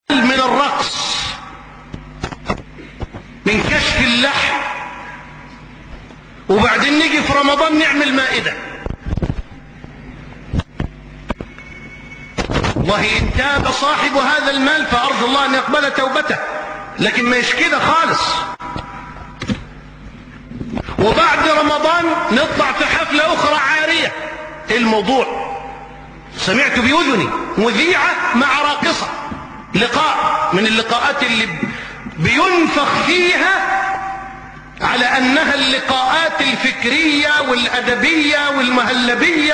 من الرقص، من كشف اللحم، وبعدين نيجي في رمضان نعمل مائدة. والله إن تاب صاحب هذا المال فأرجو الله أن يقبل توبته، لكن مش كده خالص. وبعد رمضان نطلع في حفلة أخرى عارية. إيه الموضوع؟ سمعت بأذني مذيعة مع راقصة، لقاء من اللقاءات اللي بينفخ فيها على أنها اللقاءات الفكرية والأدبية والمهلبية،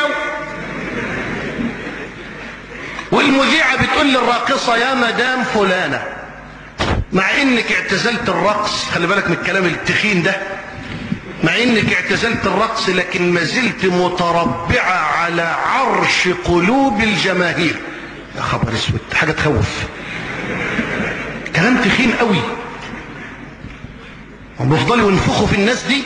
والمذيعة بتقول للراقصة يا مدام فلانة، مع انك اعتزلت الرقص، خلي بالك من الكلام التخين ده، مع انك اعتزلت الرقص لكن ما زلت متربعة على عرش قلوب الجماهير. يا خبر اسود، حاجة تخوف، كلام تخين قوي. وبيفضلوا ينفخوا في الناس دي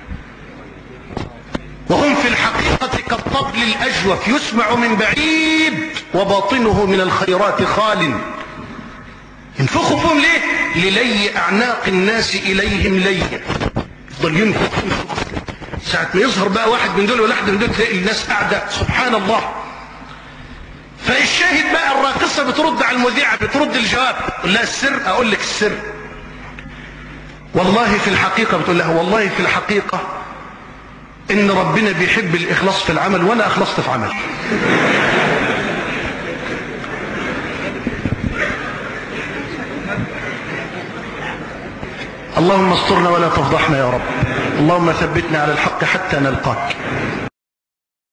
وهم في الحقيقة كالطبل الأجوف يسمع من بعيد وباطنه من الخيرات خال. ينفخوا فيهم ليه؟ للي أعناق الناس إليهم ليا. يفضل ينفخ ساعة ما يظهر بقى واحد من دول ولا واحد من دول تلاقي الناس قاعدة سبحان الله. فالشاهد بقى الراقصة بترد على المذيعة، بترد الجواب، تقول لها السر، أقول لك السر. والله في الحقيقة، بتقول لها والله في الحقيقة إن ربنا بيحب الإخلاص في العمل وأنا أخلصت في عمل. اللهم استرنا ولا تفضحنا يا رب، اللهم ثبتنا على الحق حتى نلقاك.